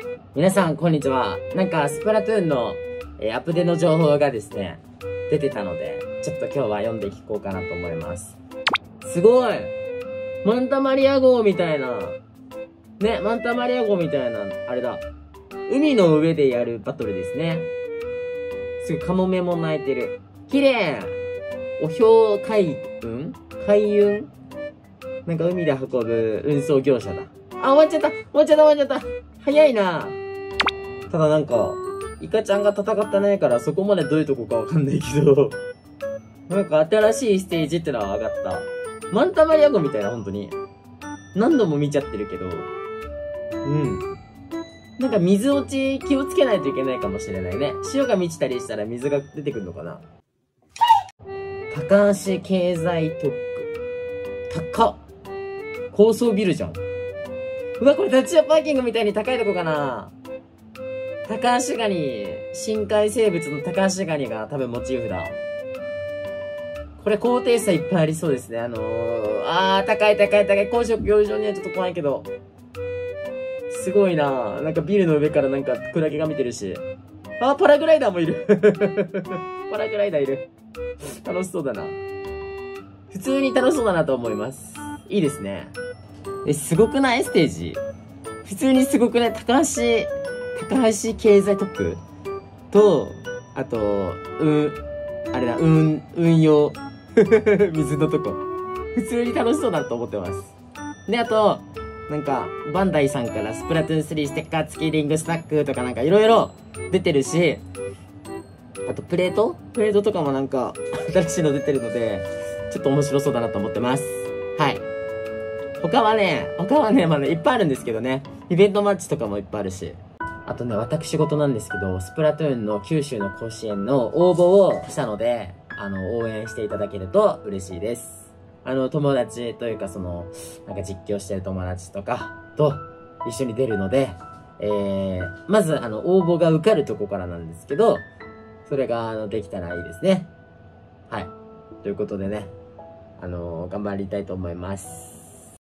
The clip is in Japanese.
皆さん、こんにちは。なんか、スプラトゥーンの、アップデの情報がですね、出てたので、ちょっと今日は読んでいこうかなと思います。すごい！マンタマリア号みたいな、ね、マンタマリア号みたいな、あれだ。海の上でやるバトルですね。すごい、カモメも鳴いてる。綺麗！お氷海運なんか海で運ぶ運送業者だ。あ、終わっちゃった早いな。ただなんか、イカちゃんが戦ってないからそこまでどういうとこかわかんないけど、なんか新しいステージってのは上がった。マンタマリア号みたいな、ほんとに。何度も見ちゃってるけど、なんか水落ち気をつけないといけないかもしれないね。潮が満ちたりしたら水が出てくるのかな。高橋経済特区。高っ。高層ビルじゃん。うわ、これダッチアパーキングみたいに高いとこかな。高橋ガニ、深海生物の高橋ガニが多分モチーフだ。これ高低差いっぱいありそうですね。高い。高所恐怖症にはちょっと怖いけど。すごいな。なんかビルの上からなんかクラゲが見てるし。パラグライダーもいる。パラグライダーいる。楽しそうだな。普通に楽しそうだなと思います。いいですね。すごくないステージ。普通にすごくない？高橋経済特区と、あと、あれだ、運用。水のとこ。普通に楽しそうだと思ってます。で、あと、なんか、バンダイさんからスプラトゥーン3ステッカー付きリングスタックとかなんかいろいろ出てるし、あとプレートとかもなんか新しいの出てるので、ちょっと面白そうだなと思ってます。はい。他はね、まだいっぱいあるんですけどね。イベントマッチとかもいっぱいあるし。あとね、私事なんですけど、スプラトゥーンの九州の甲子園の応募をしたので、応援していただけると嬉しいです。友達というかなんか実況してる友達とかと一緒に出るので、まず応募が受かるとこからなんですけど、それができたらいいですね。はい。ということでね、頑張りたいと思います。